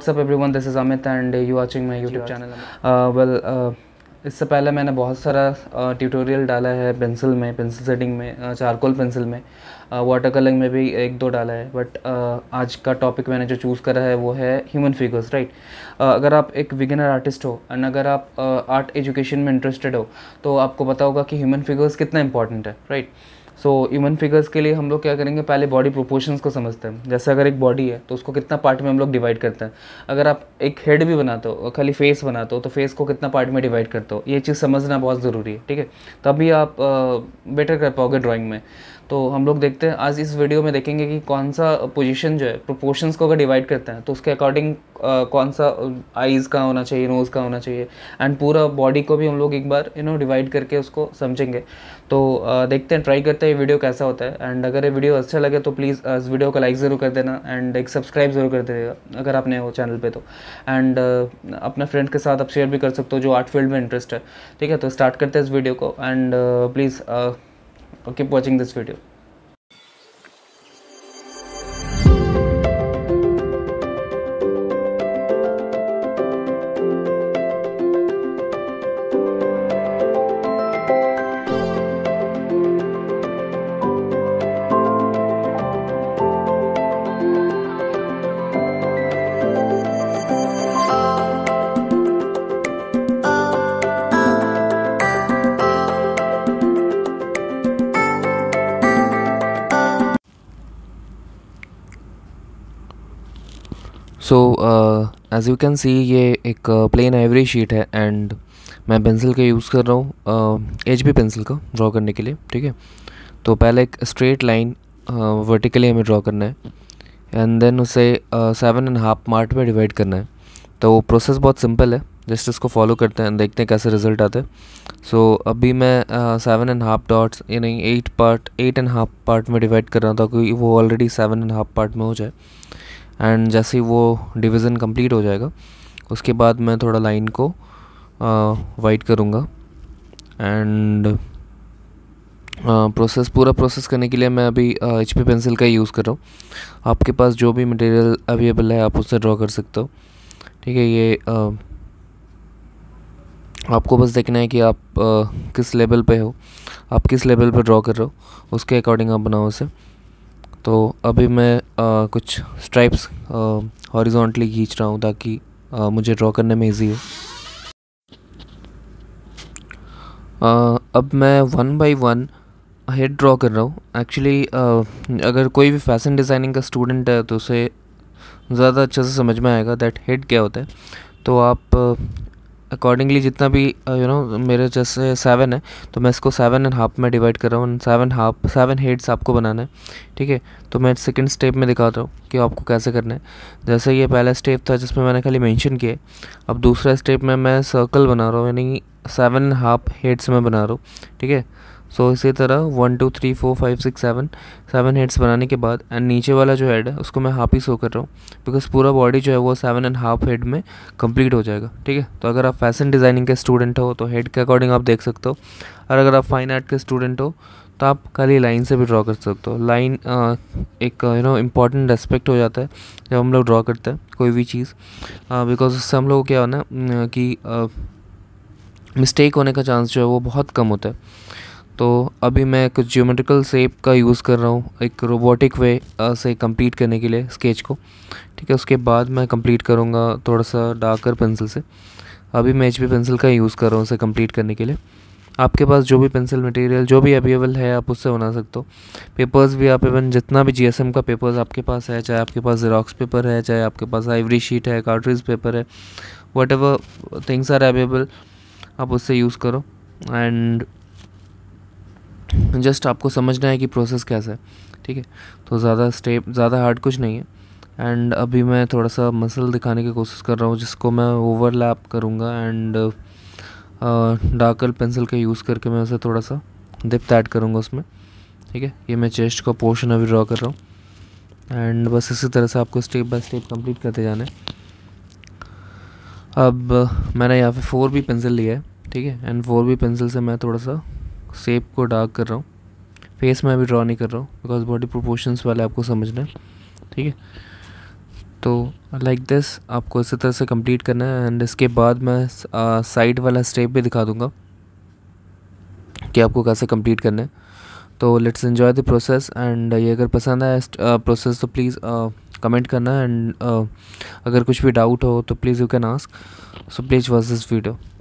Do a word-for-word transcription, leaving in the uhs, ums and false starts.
WhatsApp everyone, this is Amit and you watching my YouTube channel. Well, इससे पहले मैंने बहुत सारा ट्यूटोरियल डाला है पेंसिल में, पेंसिल सेटिंग में, चारकोल पेंसिल में, वाटर कलरिंग में भी एक दो डाला है। बट आज का टॉपिक मैंने जो चूज़ करा है वो है ह्यूमन फिगर्स, राइट। अगर आप एक बिगिनर आर्टिस्ट हो एंड अगर आप आर्ट एजुकेशन में इंटरेस्टेड हो तो आपको पता होगा कि ह्यूमन फिगर्स कितना इंपॉर्टेंट है, राइट। सो ह्यूमन फिगर्स के लिए हम लोग क्या करेंगे, पहले बॉडी प्रोपोर्शंस को समझते हैं। जैसे अगर एक बॉडी है तो उसको कितना पार्ट में हम लोग डिवाइड करते हैं। अगर आप एक हेड भी बनाते हो, खाली फेस बनाते हो, तो फेस को कितना पार्ट में डिवाइड करते हो, ये चीज़ समझना बहुत ज़रूरी है, ठीक है। तभी आप बेटर कर पाओगे ड्राइंग में। तो हम लोग देखते हैं आज इस वीडियो में देखेंगे कि कौन सा पोजीशन जो है प्रोपोर्शंस को अगर डिवाइड करते हैं तो उसके अकॉर्डिंग कौन सा आईज़ का होना चाहिए, नोज़ का होना चाहिए, एंड पूरा बॉडी को भी हम लोग एक बार यू नो डिवाइड करके उसको समझेंगे। तो uh, देखते हैं, ट्राई करते हैं ये वीडियो कैसा होता है। एंड अगर ये वीडियो अच्छा लगे तो प्लीज़ इस वीडियो को लाइक ज़रूर कर देना एंड एक सब्सक्राइब ज़रूर कर दीजिएगा अगर आपने हो चैनल पे तो। एंड uh, अपने फ्रेंड के साथ आप शेयर भी कर सकते हो जो आर्ट फील्ड में इंटरेस्ट है, ठीक है। तो स्टार्ट करते हैं इस वीडियो को and please keep watching this video. So as you can see ये एक प्लेन आइवरी शीट है एंड मैं पेंसिल का यूज़ कर रहा हूँ एच बी पेंसिल का ड्रॉ करने के लिए, ठीक है। तो पहले एक स्ट्रेट लाइन वर्टिकली हमें ड्रॉ करना है एंड देन उसे सेवन एंड हाफ पार्ट में डिवाइड करना है। तो प्रोसेस बहुत सिंपल है, जस्ट इसको फॉलो करते हैं, देखते हैं कैसे रिजल्ट आते हैं। सो so, अभी मैं सेवन एंड हाफ डॉट्स यानी eight part eight and half part में डिवाइड कर रहा था क्योंकि वो already seven and half part में हो जाए। एंड जैसे ही वो डिवीज़न कंप्लीट हो जाएगा उसके बाद मैं थोड़ा लाइन को वाइट करूँगा। एंड प्रोसेस पूरा प्रोसेस करने के लिए मैं अभी एच पी पेंसिल का यूज़ कर रहा हूँ। आपके पास जो भी मटेरियल अवेलेबल है आप उससे ड्रॉ कर सकते हो, ठीक है। ये आ, आपको बस देखना है कि आप आ, किस लेवल पे हो, आप किस लेवल पे ड्रॉ कर रहे हो, उसके अकॉर्डिंग आप बनाओ उसे। तो अभी मैं आ, कुछ स्ट्राइप्स हॉरिजॉन्टली खींच रहा हूँ ताकि आ, मुझे ड्रॉ करने में इजी हो। आ, अब मैं one by one head draw कर रहा हूँ। एक्चुअली अगर कोई भी फैशन डिज़ाइनिंग का स्टूडेंट है तो उसे ज़्यादा अच्छे से समझ में आएगा दैट हेड क्या होता है। तो आप अकॉर्डिंगली जितना भी यू नो मेरे जैसे सेवन है तो मैं इसको सेवन एंड हाफ में डिवाइड कर रहा हूँ। सेवन हाफ सेवन हेड्स आपको बनाना है, ठीक है। तो मैं सेकंड स्टेप में दिखाता हूँ कि आपको कैसे करना है। जैसे ये पहला स्टेप था जिसमें मैंने खाली मेंशन किया, अब दूसरा स्टेप में मैं सर्कल बना रहा हूँ यानी सेवन एंड हाफ हेड्स में बना रहा हूँ, ठीक है। सो so, इसी तरह one two three four five six seven seven heads बनाने के बाद एंड नीचे वाला जो हेड है उसको मैं हाफ ही शो कर रहा हूँ बिकॉज पूरा बॉडी जो है वो सेवन एंड हाफ हेड में कंप्लीट हो जाएगा, ठीक है। तो अगर आप फैशन डिज़ाइनिंग के स्टूडेंट हो तो हेड के अकॉर्डिंग आप देख सकते हो, और अगर आप फाइन आर्ट के स्टूडेंट हो तो आप खाली लाइन से भी ड्रॉ कर सकते हो। लाइन एक यू नो इम्पॉर्टेंट एस्पेक्ट हो जाता है जब हम लोग ड्रॉ करते हैं कोई भी चीज़, बिकॉज उससे हम लोग क्या होना कि मिस्टेक होने का चांस जो है वो बहुत कम होता है। तो अभी मैं कुछ ज्योमेट्रिकल शेप का यूज़ कर रहा हूँ एक रोबोटिक वे से कंप्लीट करने के लिए स्केच को, ठीक है। उसके बाद मैं कंप्लीट करूँगा थोड़ा सा डार्कर पेंसिल से। अभी मैं एच बी पेंसिल का यूज़ कर रहा हूँ उसे कंप्लीट करने के लिए। आपके पास जो भी पेंसिल मटेरियल जो भी अवेलेबल है आप उससे बना सकते हो। पेपर्स भी आप इवन जितना भी जी एस एम का पेपर्स आपके पास है, चाहे आपके पास ज़ेरॉक्स पेपर है, चाहे आपके पास आइवरी शीट है, कार्ट्रिज पेपर है, whatever things are available आप उससे यूज़ करो। एंड जस्ट आपको समझना है कि प्रोसेस कैसा है, ठीक है। तो ज़्यादा स्टेप ज़्यादा हार्ड कुछ नहीं है। एंड अभी मैं थोड़ा सा मसल दिखाने की कोशिश कर रहा हूँ जिसको मैं ओवरलैप करूँगा एंड डार्कर पेंसिल का यूज़ करके मैं उसे थोड़ा सा डेप्थ ऐड करूँगा उसमें, ठीक है। ये मैं चेस्ट का पोर्शन अभी ड्रॉ कर रहा हूँ एंड बस इसी तरह से आपको स्टेप बाय स्टेप कंप्लीट करते जाना है। अब मैंने यहाँ पे फोर बी पेंसिल लिया है, ठीक है। एंड फोर बी पेंसिल से मैं थोड़ा सा शेप को डार्क कर रहा हूँ। फेस में अभी ड्रॉ नहीं कर रहा हूँ बिकॉज बॉडी प्रोपोर्शंस वाले आपको समझना है, ठीक है। तो लाइक दिस आपको इसी तरह से कंप्लीट करना है। एंड इसके बाद मैं साइड वाला स्टेप भी दिखा दूंगा कि आपको कैसे कंप्लीट करना है। तो let's enjoy the process. And ये अगर पसंद आया प्रोसेस तो प्लीज़ कमेंट करना। एंड अगर कुछ भी डाउट हो तो please you can ask. So please watch this video.